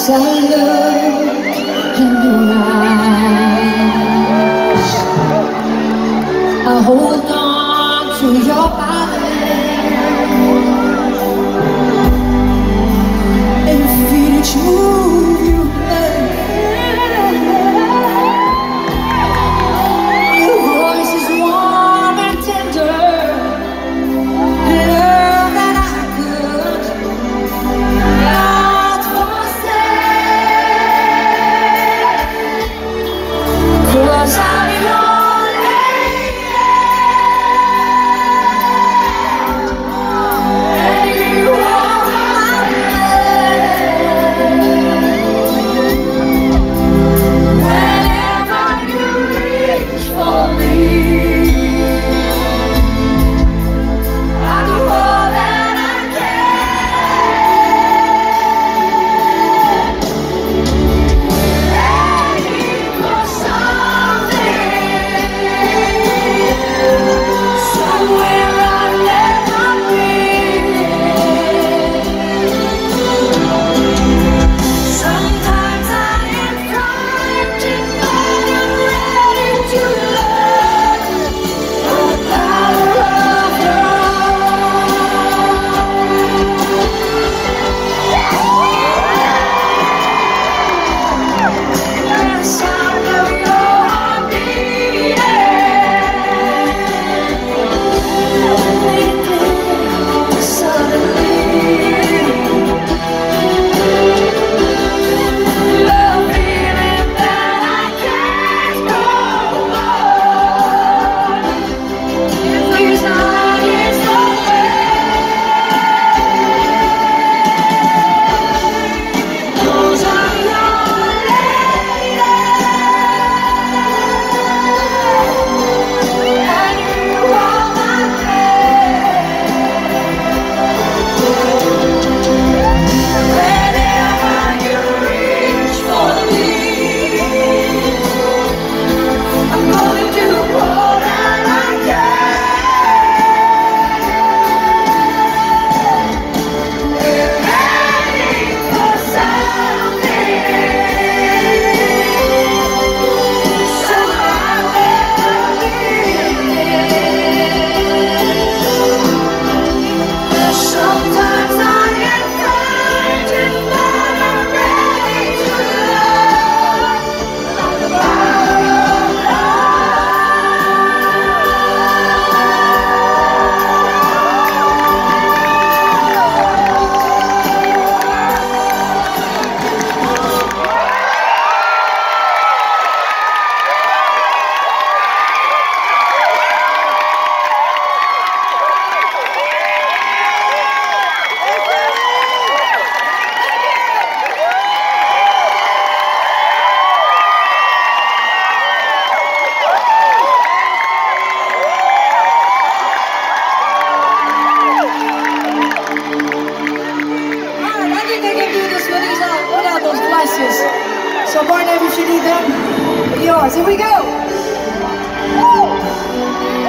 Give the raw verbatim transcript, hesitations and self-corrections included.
As I look in your eyes, I hold on to your body and feel it move you, your voice is warm and tender, love that I could not forsake. 'Cause I'm your lady, and you are my man. Whenever you reach for me, I do all that I can. Begging for something, somewhere I've never been. Sometimes I am frightened, but I'm ready to learn the power of the sound of your heart beating. Suddenly, love feeling that I can't go on. These eyes away, 'cause I'm your lady, and you are my man. Whenever you reach for me, I'm gonna do all that I can. Begging for something, so I'll never leave. Sometimes I am frightened, but I'm ready to learn the power of Alright, I think they can do this with these out without those glasses. So Barnett, if you need them, yours. Here we go. Woo!